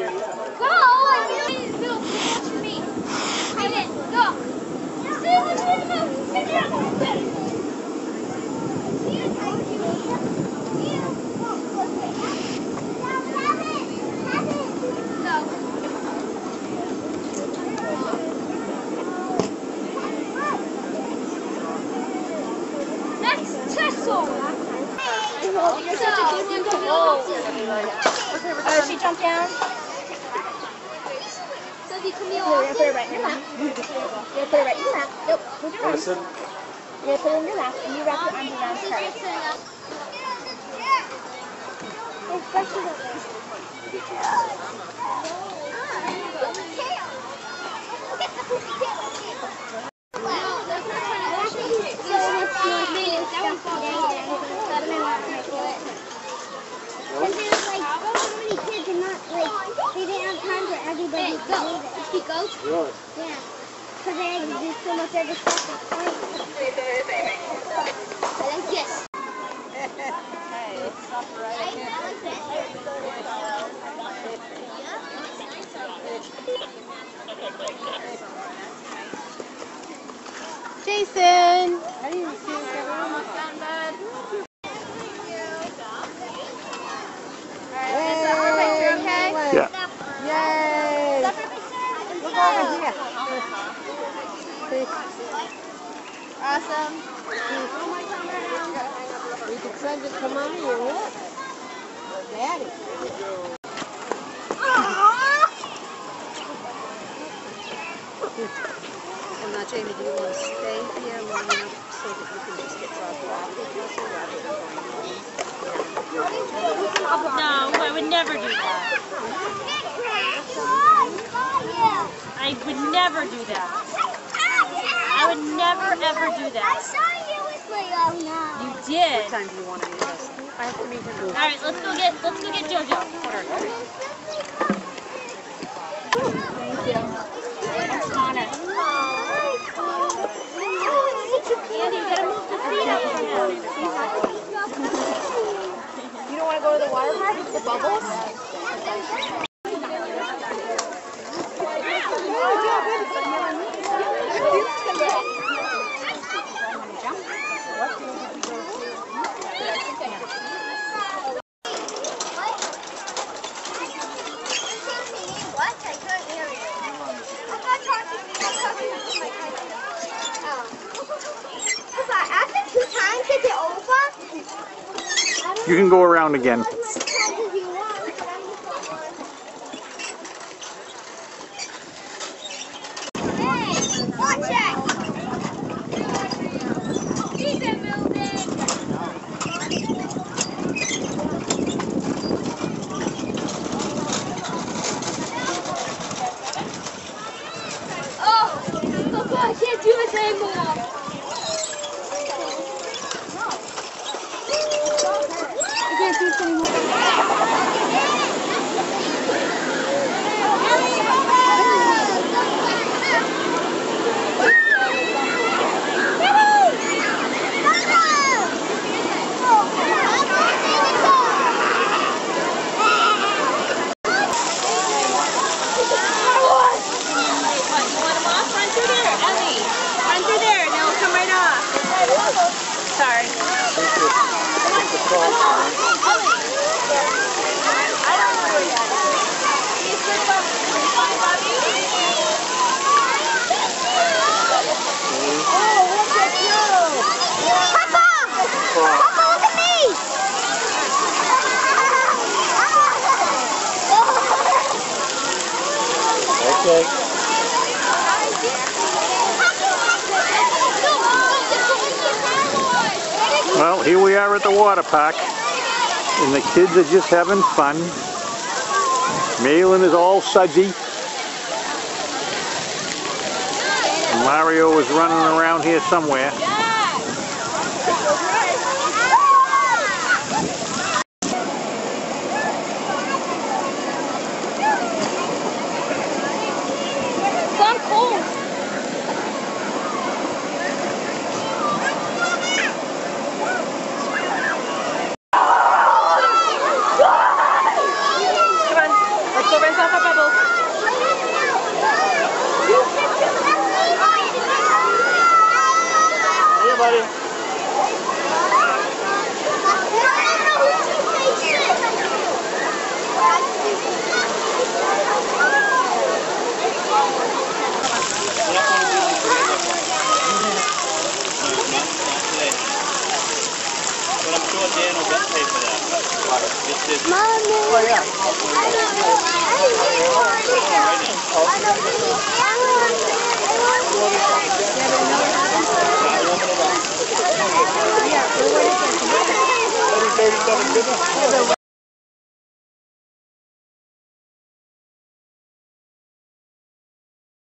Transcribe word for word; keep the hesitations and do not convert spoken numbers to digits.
Go! Go! Watch me. Hit it. Go. See what you do. Get it. Next, Tessel. You're such a good one to hold. Oh, she jumped down? Sophie, come here. You're going to put it right in your mouth. You're going to put it right in your mouth. Nope. Move your arms. You're going to put it in your mouth and you wrap your arms around her. There's brushes over there. Everybody go. He goes? Really? Yeah. Because they do so much other stuff. I like this. Hey, it's not right. Jason! How do you see this? Almost done, bud. Alright, is that our picture okay? Yeah. Yay! Look over here. Awesome. You can send it to mommy or what? Or daddy. And now, Jamie, do you want to stay here long enough so that you can just get dropped off with Russell rather than going home? No, I would never do that. I would never do that. I would never ever do that. I saw you with my own now. You did. What time do you want to meet us? I have to meet him. All right, let's go get let's go get JoJo. Thank you. That's Connor. Andy, you gotta move the feet up for him. You don't want to go to the water park with the bubbles? You can go around again. I can't do it anymore. I can't do this anymore. Sorry. Okay. Well, here we are at the water park, and the kids are just having fun. Malin is all sudsy. And Mario is running around here somewhere. Let's go rinse off our buddy. But I'm sure Dan will get paid for that. It's this. Mommy. Oh, yeah. Yeah, thirty-seven